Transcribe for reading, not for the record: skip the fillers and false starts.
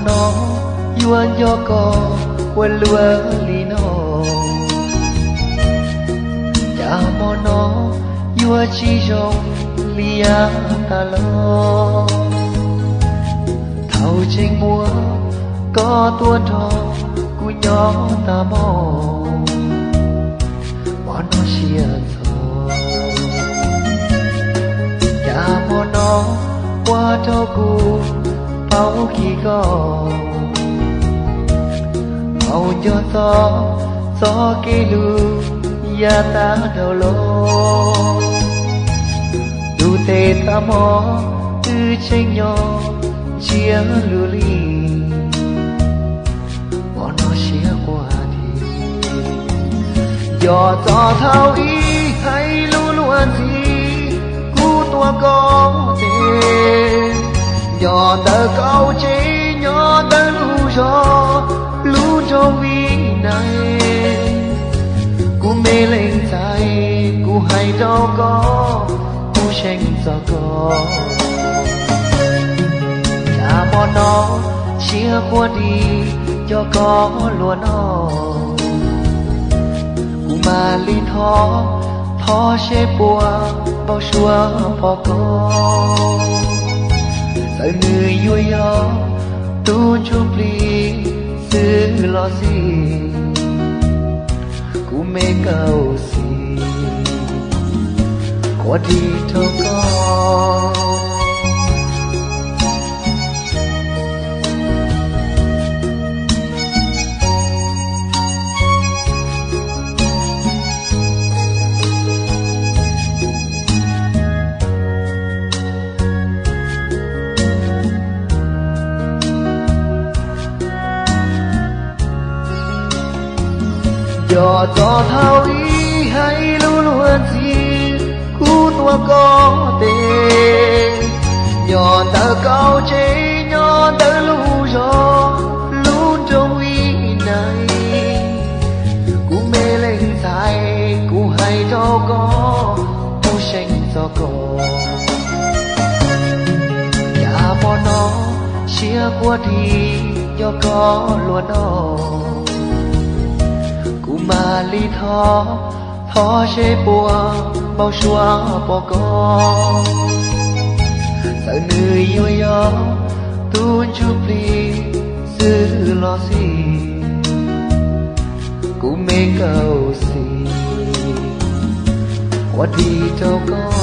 nó yuan yo có quên lúa li nó cha mò nó yua chi rong lia ta lo thâu trên mùa có tua trò cu nhỏ ta mò nó chia thọ cha mò nó qua trâu cu bao khi có màu cho gió cây lu ya ta đầu lo đủ tê ta mò từ tranh nhỏ chia lù li bỏ nó chia qua đi gió thao ý hay lu luôn gì cú tua có tê gió tờ câu chế nhỏ tờ lu cho vì này cú mê lên tay cú hay đâu có cú tranh gió có cha mò nó chia qua đi cho có luôn nó cú mà li thó xế bùa bao xua phò có giờ người vui yo tu chụp ly sư lo gì cú mê cầu gì qua đi thôi con gió thao ý hay lu luôn gì cú tua có tê nhỏ tờ cao chế nhỏ tờ lu gió lu trong ý này cú mê lên dài cú hay đâu có cú tranh gió có cha mò nó chia qua đi cho có luôn nó mà li thó chế bùa bao xua bỏ có sợ người yêu yo tu chụp ly giữ lo gì cú mê cầu gì qua đi đâu có